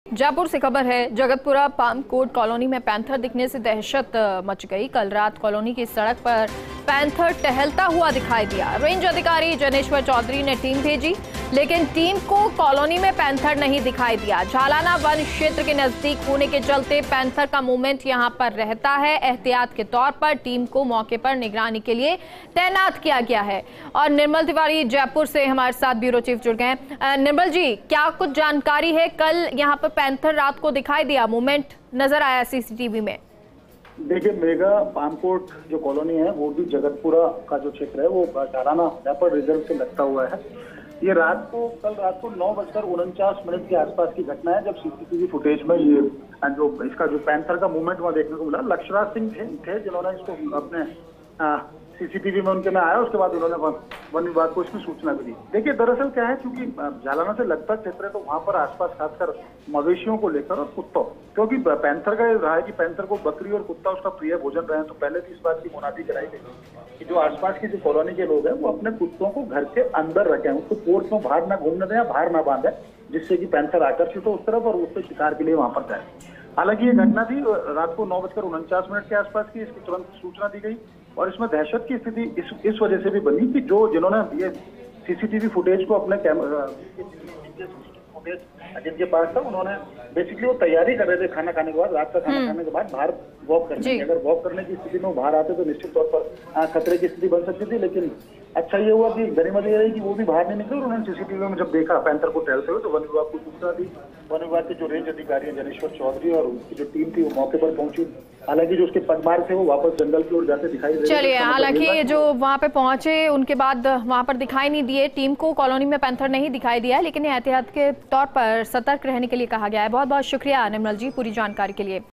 जयपुर से खबर है। जगतपुरा पाम कोट कॉलोनी में पैंथर दिखने से दहशत मच गई। कल रात कॉलोनी की सड़क पर पैंथर टहलता हुआ दिखाई दिया। रेंज अधिकारी जनेश्वर चौधरी ने टीम भेजी, लेकिन टीम को कॉलोनी में पैंथर नहीं दिखाई दिया। झालाना वन क्षेत्र के नजदीक होने के चलते पैंथर का मूवमेंट यहां पर रहता है। एहतियात के तौर पर टीम को मौके पर निगरानी के लिए तैनात किया गया है। और निर्मल तिवारी जयपुर से हमारे साथ ब्यूरो चीफ जुड़ गए हैं। निर्मल जी, क्या कुछ जानकारी है? कल यहाँ पर पैंथर रात को दिखाई दिया, मूवमेंट नजर आया सीसीटीवी में? देखिए, मेगा पामकोट जो कॉलोनी है वो भी जगतपुरा का जो क्षेत्र है वो झालाना लेपर्ड रिजर्व से लगता हुआ है। ये कल रात को 9:49 के आसपास की घटना है, जब सीसीटीवी फुटेज में ये इसका जो पैंथर का मूवमेंट वहां देखने को मिला। लक्षराज सिंह थे जिन्होंने इसको अपने सीसीटीवी में उनके में आया। उसके बाद उन्होंने वन विभाग को इसकी सूचना भी दी। देखिए, दरअसल क्या है, क्योंकि झालाना से लगता क्षेत्र है तो वहां पर आसपास खासकर मवेशियों को लेकर और कुत्तों, क्योंकि पैंथर का ये रहा है कि पैंथर को बकरी और कुत्ता उसका प्रिय भोजन रहे हैं, तो पहले भी इस बात की मुनादी कराई गई कि जो आसपास की जो कॉलोनी के लोग हैं वो अपने कुत्तों को घर के अंदर रखें, उसको पोर्च में बाहर ना घूमने दें या बाहर ना बांधें, जिससे कि पैंथर आकर्षित हो उस तरफ और उससे शिकार के लिए वहां पर जाए। हालांकि ये घटना थी रात को 9:49 के आसपास की। इसकी तुरंत सूचना दी गई और इसमें दहशत की स्थिति इस वजह से भी बनी कि जिन्होंने ये सीसीटीवी फुटेज को अपने फुटेज जिनके पास था, उन्होंने बेसिकली वो तैयारी कर रहे थे खाना खाने के बाद, रात का खाना खाने के बाद बाहर वॉक करने की। अगर वॉक करने की स्थिति में बाहर आते तो निश्चित तौर पर खतरे की स्थिति बन सकती थी। लेकिन अच्छा ये हुआ कि गनीमत ये रही कि वो भी बाहर नहीं निकले और उन्होंने सीसीटीवी में जब देखा पैंथर को टहलते हुए तो वन विभाग को सूचना दी। वन विभाग के जो रेंज अधिकारी हैं जनेश्वर चौधरी और उनकी जो टीम थी वो मौके पर पहुंची। हालांकि जो उसके पगमार्ग थे वो वापस जंगल की ओर जाते दिखाई दे रहे। चलिए, हालांकि जो वहां पे पहुंचे उनके बाद वहां पर दिखाई नहीं दिए, टीम को कॉलोनी में पैंथर नहीं दिखाई दिया, लेकिन एहतियात के तौर पर सतर्क रहने के लिए कहा गया है। बहुत बहुत शुक्रिया निर्मल जी पूरी जानकारी के लिए।